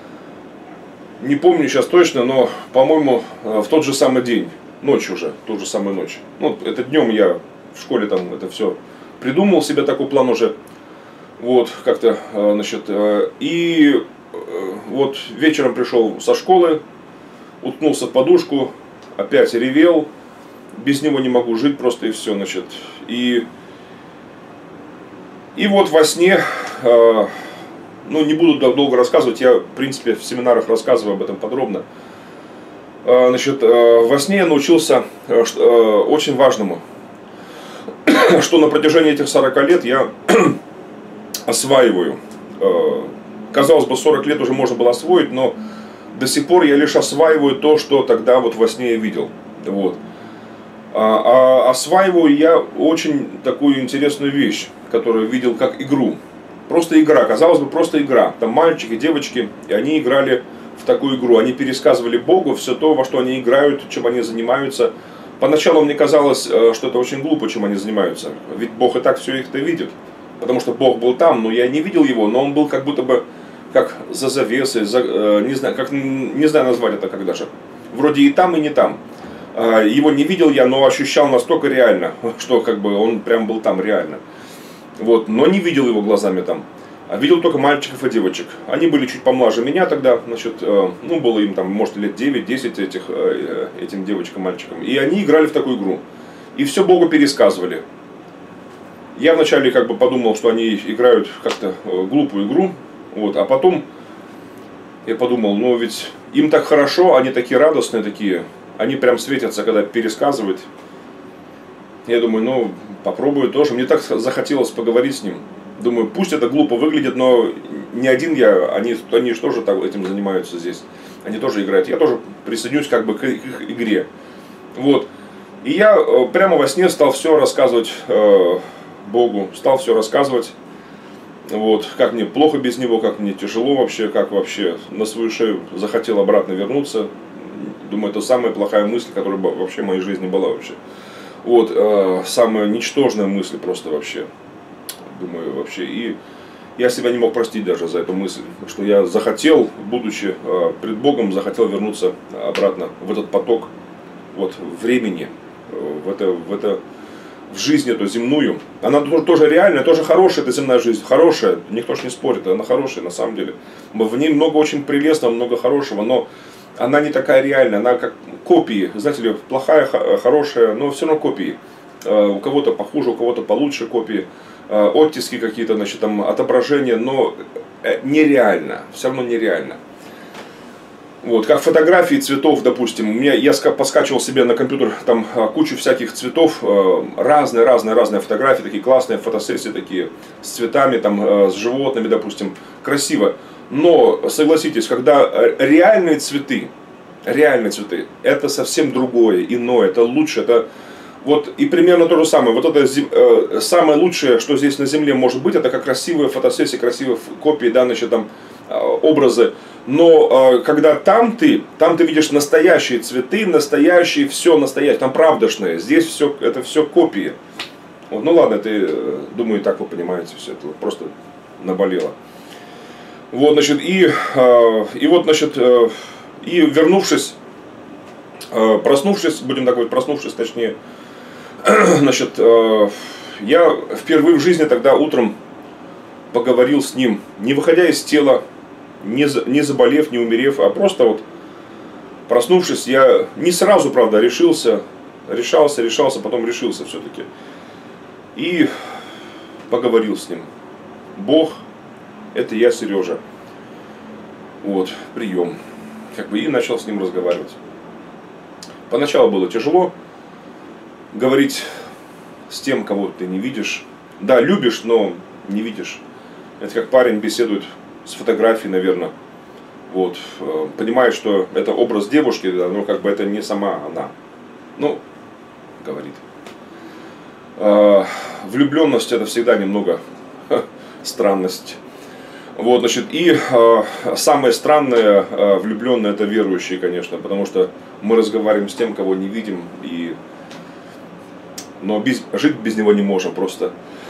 Не помню сейчас точно, но, по-моему, в тот же самый день, ночь уже, ту же самую ночь. Ну, это днем я в школе там это все придумал себе такой план уже. Вот, как-то, значит, и вот вечером пришел со школы, уткнулся в подушку, опять ревел. Без него не могу жить просто и все, значит. И, и вот во сне, э, ну не буду долго рассказывать, я в принципе в семинарах рассказываю об этом подробно. Э, значит, э, во сне я научился э, э, очень важному, что на протяжении этих сорока лет я осваиваю. Э, казалось бы, сорок лет уже можно было освоить, но до сих пор я лишь осваиваю то, что тогда вот во сне я видел. Вот. А осваиваю я очень такую интересную вещь, которую видел как игру. Просто игра, казалось бы, просто игра. Там мальчики, девочки, и они играли в такую игру. Они пересказывали Богу все то, во что они играют, чем они занимаются. Поначалу мне казалось, что это очень глупо, чем они занимаются. Ведь Бог и так все их-то видит. потому что Бог был там, но я не видел его, но он был как будто бы как за завесой, за, не знаю, как, не знаю назвать это как даже. Вроде и там, и не там. Его не видел я, но ощущал настолько реально, что как бы он прям был там реально. Вот, но не видел его глазами там. А видел только мальчиков и девочек. Они были чуть помладше меня тогда, значит, ну было им там, может, лет девять-десять этих, этим девочкам, мальчикам. И они играли в такую игру. И все Богу пересказывали. Я вначале как бы подумал, что они играют как-то глупую игру. Вот, а потом я подумал, ну ведь им так хорошо, они такие радостные такие. Они прям светятся, когда пересказывают. Я думаю, ну попробую тоже. Мне так захотелось поговорить с ним. Думаю, пусть это глупо выглядит, но не один я, они, они же тоже этим занимаются здесь. Они тоже играют. Я тоже присоединюсь как бы к их игре. Вот. И я прямо во сне стал все рассказывать э, Богу. Стал все рассказывать. Вот. Как мне плохо без него, как мне тяжело вообще, как вообще на свою шею захотел обратно вернуться. Думаю, это самая плохая мысль, которая вообще в моей жизни была вообще. Вот. Э, самая ничтожная мысль просто вообще. Думаю, вообще. И я себя не мог простить даже за эту мысль, что я захотел, будучи э, пред Богом, захотел вернуться обратно в этот поток вот, времени, в это, в это, в жизнь эту земную. Она тоже реальная, тоже хорошая эта земная жизнь, хорошая, никто ж не спорит, она хорошая на самом деле. В ней много очень прелестного, много хорошего, но она не такая реальная, она как копии, знаете ли, плохая, хорошая, но все равно копии. Э, у кого-то похуже, у кого-то получше копии. Оттиски какие-то, значит, там, отображения, но нереально, все равно нереально. Вот, как фотографии цветов, допустим, у меня, я поскачивал себе на компьютер там кучу всяких цветов, разные, разные, разные фотографии, такие классные фотосессии, такие с цветами, там, с животными, допустим, красиво. Но, согласитесь, когда реальные цветы, реальные цветы, это совсем другое, иное, это лучше, это... Вот и примерно то же самое. Вот это э, самое лучшее, что здесь на земле может быть, это как красивые фотосессии, красивые копии, да, значит, там, э, образы. Но э, когда там ты, там ты видишь настоящие цветы, настоящие, все настоящее, там правдошное. Здесь все, это все копии. Вот, ну ладно, это, э, думаю, и так вы понимаете все это, просто наболело. Вот, значит, и, э, и вот, значит, э, и вернувшись, э, проснувшись, будем так говорить, проснувшись, точнее, значит, я впервые в жизни тогда утром поговорил с ним, не выходя из тела, не заболев, не умерев, а просто вот проснувшись, я не сразу, правда, решился, решался, решался, потом решился все-таки. И поговорил с ним. Бог, это я, Сережа. Вот, прием. Как бы и начал с ним разговаривать. Поначалу было тяжело говорить с тем, кого ты не видишь. Да, любишь, но не видишь. Это как парень беседует с фотографией, наверное. Вот. Понимает, что это образ девушки, но как бы это не сама она. Ну, говорит. Влюбленность — это всегда немного странность. Вот, значит, и самое странное влюбленное — это верующие, конечно, потому что мы разговариваем с тем, кого не видим, и но без, жить без него не можем просто.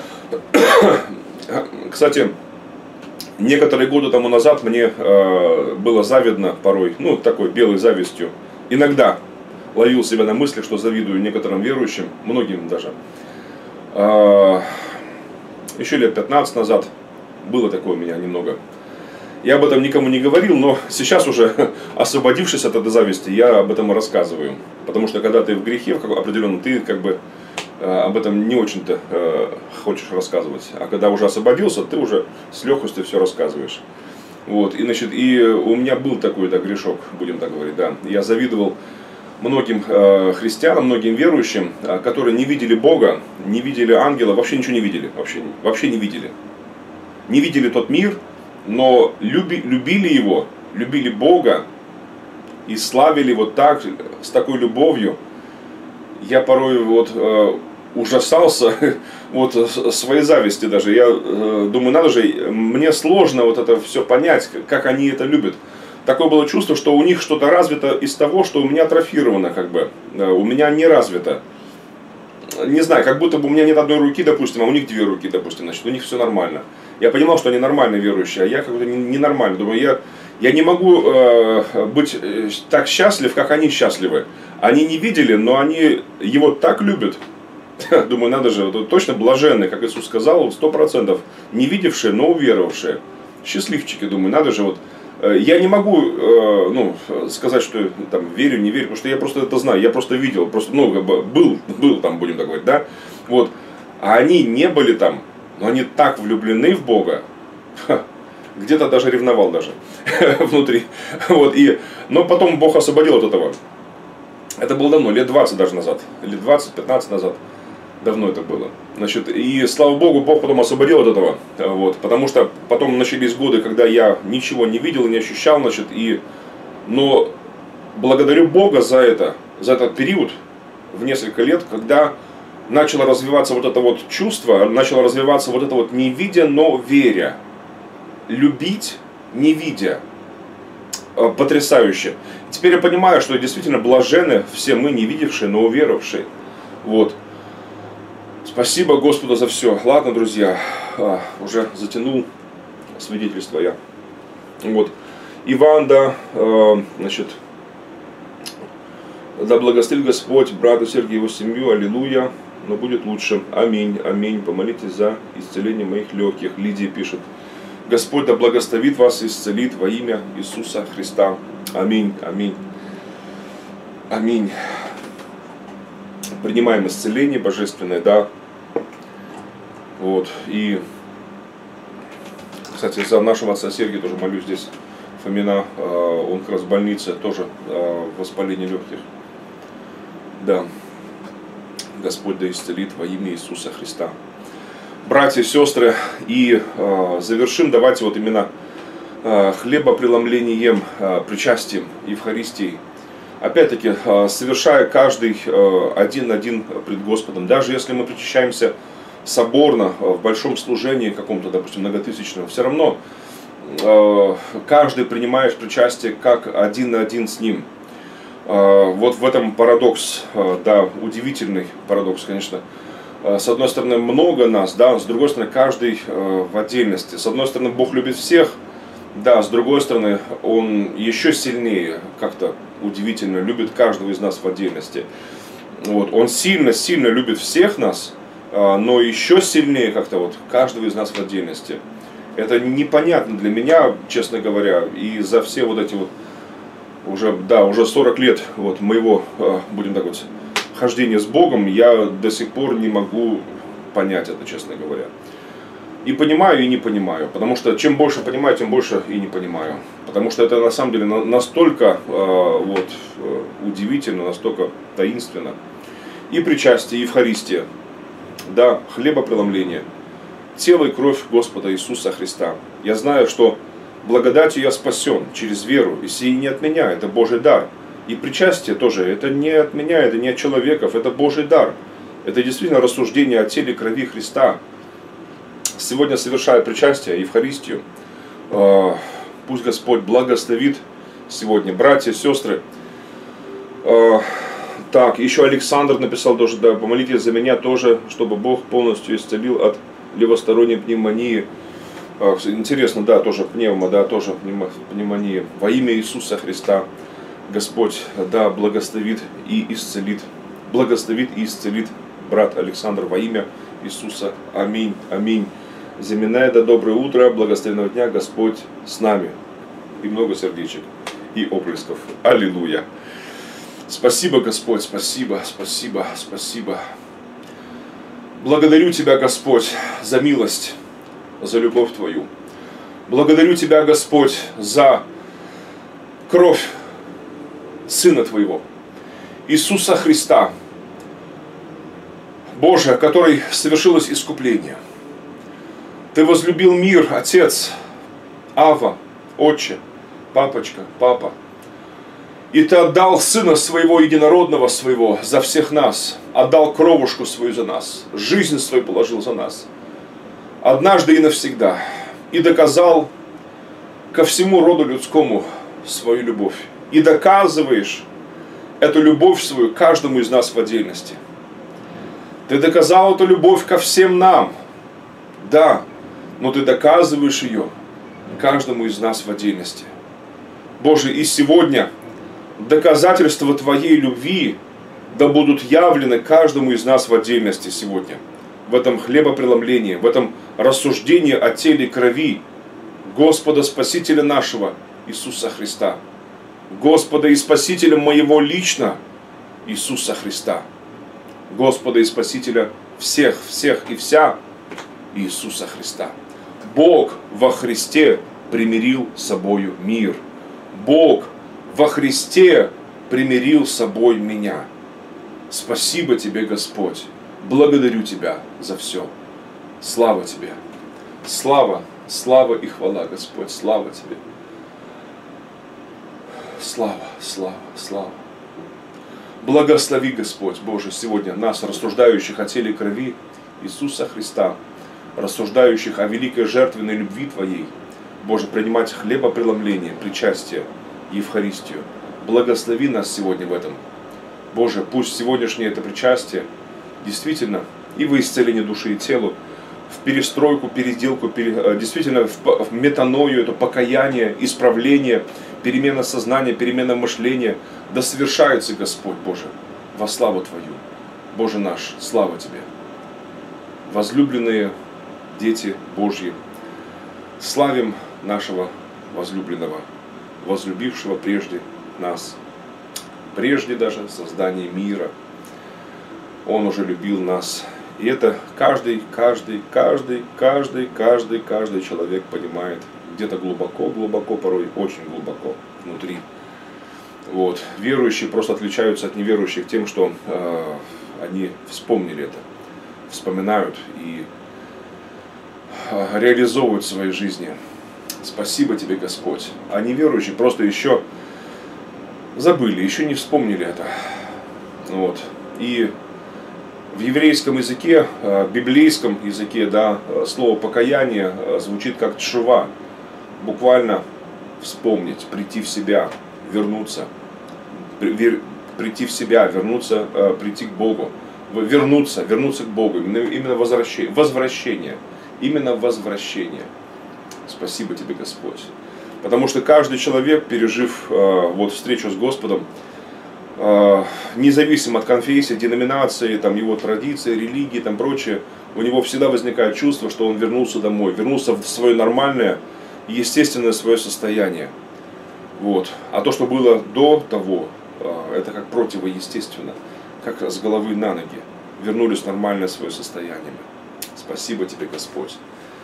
Кстати, некоторые годы тому назад мне э, было завидно порой, ну, такой белой завистью. Иногда ловил себя на мысли, что завидую некоторым верующим, многим даже. Э, еще лет пятнадцать назад было такое у меня немного. Я об этом никому не говорил, но сейчас уже, освободившись от этой зависти, я об этом и рассказываю. Потому что когда ты в грехе в определенном, ты как бы об этом не очень-то э, хочешь рассказывать. А когда уже освободился, ты уже с легкостью все рассказываешь. Вот. И, значит, и у меня был такой, да, грешок, будем так говорить, да. Я завидовал многим э, христианам, многим верующим, э, которые не видели Бога, не видели ангела, вообще ничего не видели. Вообще, вообще не видели. Не видели тот мир, но люби, любили его, любили Бога и славили вот так, с такой любовью. Я порой вот э, ужасался вот своей зависти даже. Я э, думаю, надо же, мне сложно вот это все понять, как они это любят. Такое было чувство, что у них что-то развито из того, что у меня атрофировано, как бы, э, у меня не развито. не знаю, как будто бы у меня нет одной руки, допустим, а у них две руки, допустим, значит, у них все нормально. Я понимал, что они нормальные верующие, а я как-то ненормальный. Думаю, я, я не могу э, быть так счастлив, как они счастливы. Они не видели, но они его так любят. Думаю, надо же, вот, точно блаженные, как Иисус сказал, сто процентов не видевшие, но уверовавшие. Счастливчики, думаю, надо же, вот. Я не могу э, ну, сказать, что там, верю, не верю, потому что я просто это знаю, я просто видел, просто, ну, как бы был, был там, будем так говорить, да, вот, а они не были там, но они так влюблены в Бога, где-то даже ревновал даже внутри, вот, и, но потом Бог освободил от этого, это было давно, лет двадцать даже назад, лет двадцать-пятнадцать назад. Давно это было. Значит, и слава Богу, Бог потом освободил от этого. Вот, потому что потом начались годы, когда я ничего не видел, не ощущал. Значит, и, но благодарю Бога за это, за этот период в несколько лет, когда начало развиваться вот это вот чувство, начало развиваться вот это вот не видя, но веря. Любить, не видя. Потрясающе. Теперь я понимаю, что действительно блаженны все мы, не видевшие, но уверовавшие. Вот. Спасибо Господу за все. Ладно, друзья, а, уже затянул свидетельство я. Вот. Иван, да, э, значит, да благословит Господь брата Сергия и его семью, аллилуйя, но будет лучше. Аминь, аминь. Помолитесь за исцеление моих легких. Лидия пишет. Господь да благословит вас и исцелит во имя Иисуса Христа. Аминь, аминь. Аминь. Принимаем исцеление божественное, да. Вот. И, кстати, за нашего отца Сергия тоже молюсь здесь. Фомина, он как раз в больнице, тоже воспаление легких. Да. Господь да исцелит во имя Иисуса Христа. Братья и сестры, и завершим, давайте вот именно хлебопреломлением, причастием, Евхаристией. Опять-таки, совершая каждый один-один пред Господом. Даже если мы причащаемся соборно, в большом служении каком-то, допустим, многотысячном, все равно каждый принимаешь причастие как один на один с Ним. Вот в этом парадокс, да, удивительный парадокс, конечно. С одной стороны, много нас, да, с другой стороны, каждый в отдельности. С одной стороны, Бог любит всех, да, с другой стороны, Он еще сильнее, как-то удивительно, любит каждого из нас в отдельности. Вот. Он сильно-сильно любит всех нас, но еще сильнее как-то вот каждого из нас в отдельности. Это непонятно для меня, честно говоря, и за все вот эти вот уже, да, уже сорок лет вот моего, будем так вот, хождения с Богом, я до сих пор не могу понять это, честно говоря. И понимаю, и не понимаю. Потому что чем больше понимаю, тем больше и не понимаю. Потому что это на самом деле настолько э, вот, э, удивительно, настолько таинственно. И причастие, и Евхаристия. Да, хлебопреломление. Тело и кровь Господа Иисуса Христа. Я знаю, что благодатью я спасен через веру. И сие не от меня, это Божий дар. И причастие тоже, это не от меня, это не от человеков, это Божий дар. Это действительно рассуждение о теле и крови Христа. Сегодня, совершая причастие, Евхаристию, пусть Господь благословит сегодня, братья, сестры. Так, еще Александр написал тоже, да, помолитесь за меня тоже, чтобы Бог полностью исцелил от левосторонней пневмонии. Интересно, да, тоже пневмо, да, тоже пневмония. Во имя Иисуса Христа Господь, да, благословит и исцелит, благословит и исцелит брат Александр во имя Иисуса. Аминь, аминь. Земляная, да, доброе утро, благословенного дня, Господь с нами. И много сердечек, и оплесков. Аллилуйя. Спасибо, Господь, спасибо, спасибо, спасибо. Благодарю Тебя, Господь, за милость, за любовь Твою. Благодарю Тебя, Господь, за кровь Сына Твоего, Иисуса Христа, Боже, который совершилось искупление. Ты возлюбил мир, Отец, Ава, Отче, Папочка, Папа. И Ты отдал Сына Своего, Единородного Своего, за всех нас. Отдал кровушку свою за нас. Жизнь свою положил за нас. Однажды и навсегда. И доказал ко всему роду людскому свою любовь. И доказываешь эту любовь свою каждому из нас в отдельности. Ты доказал эту любовь ко всем нам. Да, но Ты доказываешь ее каждому из нас в отдельности. Боже, и сегодня доказательства Твоей любви да будут явлены каждому из нас в отдельности сегодня. В этом хлебопреломлении, в этом рассуждении о теле и крови Господа Спасителя нашего Иисуса Христа. Господа и Спасителя моего лично Иисуса Христа. Господа и Спасителя всех, всех и вся Иисуса Христа. Бог во Христе примирил с собою мир. Бог во Христе примирил с собой меня. Спасибо Тебе, Господь. Благодарю Тебя за все. Слава Тебе. Слава, слава и хвала, Господь. Слава Тебе. Слава, слава, слава. Благослови, Господь, Боже, сегодня нас, рассуждающих о теле и крови Иисуса Христа, рассуждающих о великой жертвенной любви Твоей, Боже, принимать хлебопреломление, причастие, Евхаристию. Благослови нас сегодня в этом. Боже, пусть сегодняшнее это причастие действительно и во исцеление души и телу, в перестройку, переделку, пере, действительно в метаною, это покаяние, исправление, перемена сознания, перемена мышления, да совершается, Господь Боже, во славу Твою. Боже наш, слава Тебе. Возлюбленные дети Божьи, славим нашего возлюбленного, возлюбившего прежде нас, прежде даже создания мира. Он уже любил нас. И это каждый, каждый, каждый, каждый, каждый, каждый человек понимает где-то глубоко, глубоко, порой очень глубоко внутри. Вот. Верующие просто отличаются от неверующих тем, что э, они вспомнили это, вспоминают и э, реализовывают в своей жизни. Спасибо Тебе, Господь. А неверующие просто еще забыли, еще не вспомнили это. Вот. И в еврейском языке, в библейском языке, да, слово покаяние звучит как тшува. Буквально вспомнить, прийти в себя, вернуться. Прийти в себя, вернуться, прийти к Богу. Вернуться, вернуться к Богу. Именно возвращение. Возвращение. Именно возвращение. Спасибо Тебе, Господь. Потому что каждый человек, пережив вот, встречу с Господом, независимо от конфессии, деноминации, там, его традиции, религии, там, прочее, у него всегда возникает чувство, что он вернулся домой, вернулся в свое нормальное, естественное свое состояние. Вот. А то, что было до того, это как противоестественно, как с головы на ноги. Вернулись в нормальное свое состояние. Спасибо Тебе, Господь.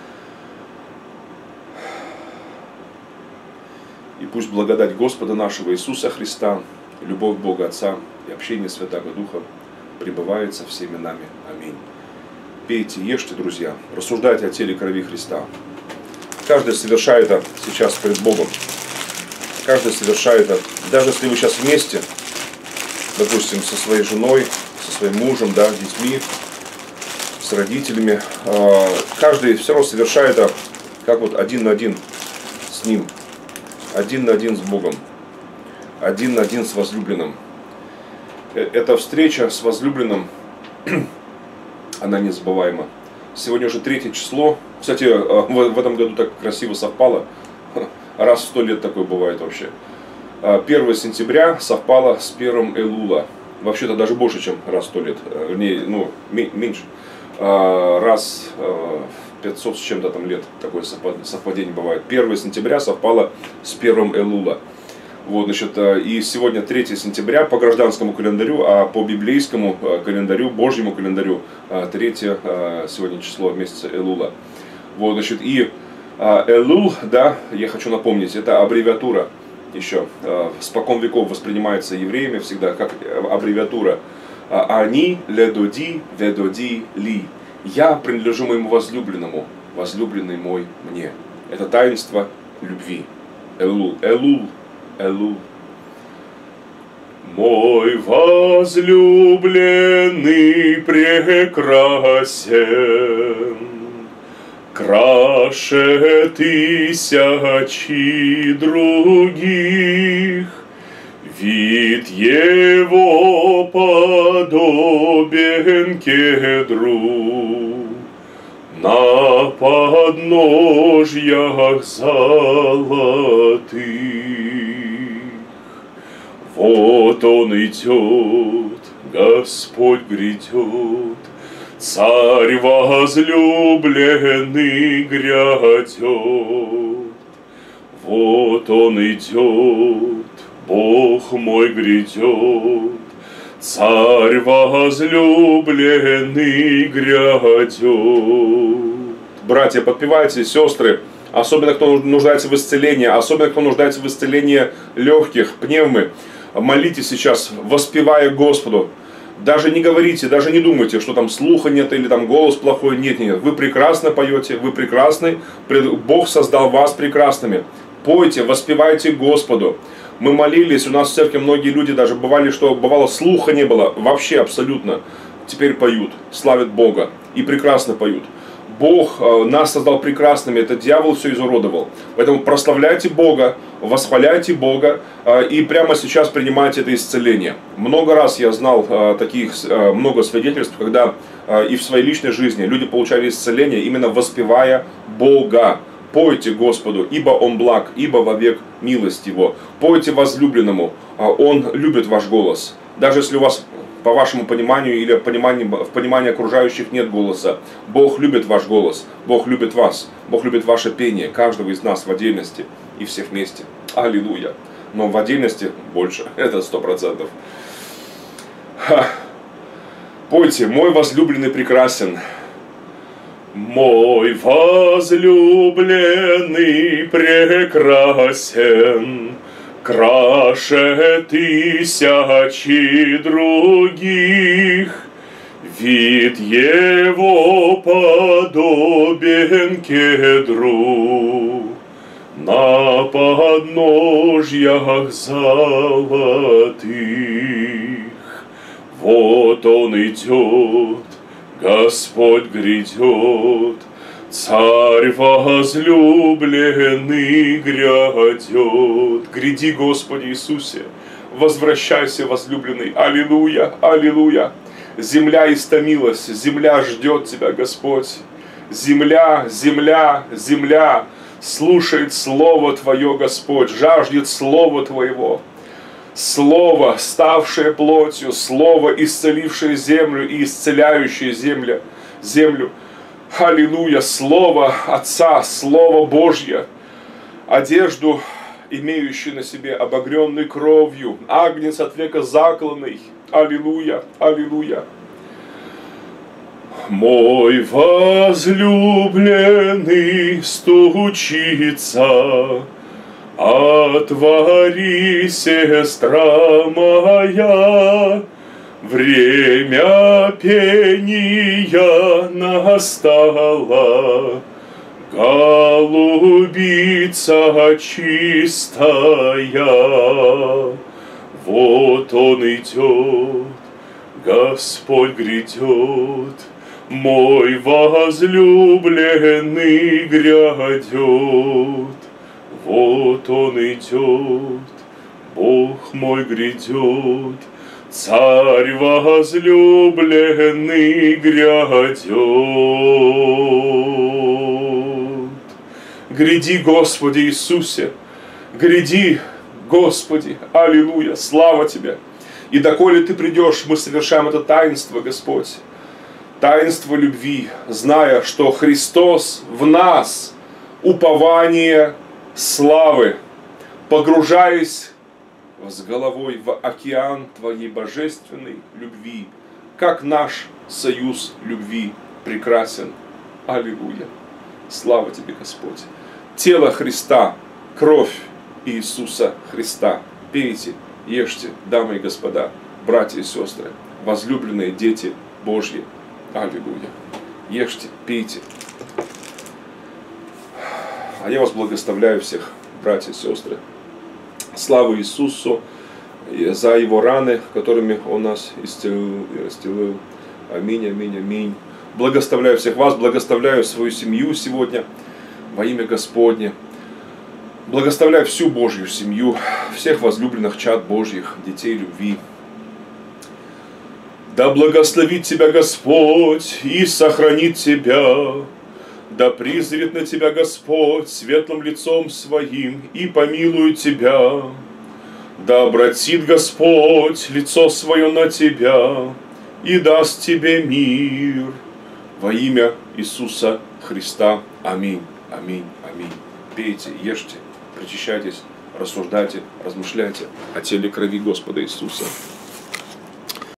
И пусть благодать Господа нашего Иисуса Христа, любовь Бога Отца и общение Святаго Духа пребывает со всеми нами. Аминь. Пейте, ешьте, друзья, рассуждайте о теле и крови Христа. Каждый совершает это сейчас перед Богом. Каждый совершает это. Даже если вы сейчас вместе, допустим, со своей женой, со своим мужем, да, с детьми, с родителями, каждый все равно совершает это как вот один на один с Ним. Один на один с Богом. Один на один с возлюбленным. Эта встреча с возлюбленным, она незабываема. Сегодня уже третье число. Кстати, в этом году так красиво совпало. Раз в сто лет такое бывает вообще. первое сентября совпало с первым Элула. Вообще-то даже больше, чем раз в сто лет. Вернее, ну, меньше. Раз в пятьсот с чем-то там лет такое совпадение бывает. первое сентября совпало с первым Элула. Вот, значит, и сегодня третье сентября по гражданскому календарю, а по библейскому календарю, Божьему календарю, третье сегодня число месяца Элула. Вот, значит, и Элул, да, я хочу напомнить, это аббревиатура еще, спокон веков воспринимается евреями всегда как аббревиатура. Они, ледоди, ведоди, ли. Я принадлежу моему возлюбленному, возлюбленный мой мне. Это таинство любви. Элул, Элул. Элул. Мой возлюбленный прекрасен, краше тысячи других, вид его наподобен кедру, на подножьях золотых. Вот он идет, Господь грядет, Царь возлюбленный грядет. Вот он идет, Бог мой грядет, Царь возлюбленный грядет. Братья, подпевайте, сестры, особенно кто нуждается в исцелении, особенно кто нуждается в исцелении легких, пневмы. Молитесь сейчас, воспевая Господу. Даже не говорите, даже не думайте, что там слуха нет или там голос плохой. Нет, нет, вы прекрасно поете, вы прекрасны. Бог создал вас прекрасными. Пойте, воспевайте Господу. Мы молились, у нас в церкви многие люди даже бывали, что бывало слуха не было, вообще абсолютно. Теперь поют, славят Бога и прекрасно поют. Бог нас создал прекрасными, это дьявол все изуродовал. Поэтому прославляйте Бога, восхваляйте Бога и прямо сейчас принимайте это исцеление. Много раз я знал таких, много свидетельств, когда и в своей личной жизни люди получали исцеление, именно воспевая Бога. Пойте Господу, ибо Он благ, ибо вовек милость Его. Пойте возлюбленному, Он любит ваш голос. Даже если у вас, по вашему пониманию или пониманию, в понимании окружающих нет голоса, Бог любит ваш голос, Бог любит вас, Бог любит ваше пение, каждого из нас в отдельности и всех вместе. Аллилуйя. Но в отдельности больше, это сто процентов. Пойте, мой возлюбленный прекрасен. Мой возлюбленный прекрасен, краше тысячи других, вид его подобен кедру, на подножьях золотых. Вот он идет, Господь грядет, Царь возлюбленный грядет. Гряди, Господи Иисусе, возвращайся, возлюбленный. Аллилуйя, аллилуйя. Земля истомилась, земля ждет Тебя, Господь. Земля, земля, земля слушает Слово Твое, Господь, жаждет Слова Твоего. Слово, ставшее плотью, Слово, исцелившее землю и исцеляющее землю. землю. Аллилуйя, Слово Отца, Слово Божье, одежду, имеющую на себе обогренной кровью, агнец от века закланный. Аллилуйя, аллилуйя. Мой возлюбленный стучится, отвори, сестра моя, время пения настало, голубица чистая. Вот он идет, Господь грядет, мой возлюбленный грядет. Вот он идет, Бог мой грядет, Царь возлюбленный грядет. Гряди, Господи Иисусе, гряди, Господи, аллилуйя, слава Тебе. И доколе Ты придешь, мы совершаем это таинство, Господь, таинство любви, зная, что Христос в нас, упование славы, погружаясь с головой в океан Твоей божественной любви, как наш союз любви прекрасен. Аллилуйя. Слава Тебе, Господь. Тело Христа, кровь Иисуса Христа. Пейте, ешьте, дамы и господа, братья и сестры, возлюбленные дети Божьи. Аллилуйя. Ешьте, пейте. А я вас благословляю всех, братья и сестры. Слава Иисусу за Его раны, которыми Он нас исцелил. исцелил. Аминь, аминь, аминь. Благословляю всех вас, благословляю свою семью сегодня во имя Господне. Благословляю всю Божью семью, всех возлюбленных чад Божьих, детей любви. Да благословит тебя Господь и сохранит тебя. Да призрит на тебя Господь светлым лицом своим и помилует тебя. Да обратит Господь лицо свое на тебя и даст тебе мир. Во имя Иисуса Христа. Аминь, аминь, аминь. Пейте, ешьте, причащайтесь, рассуждайте, размышляйте о теле и крови Господа Иисуса.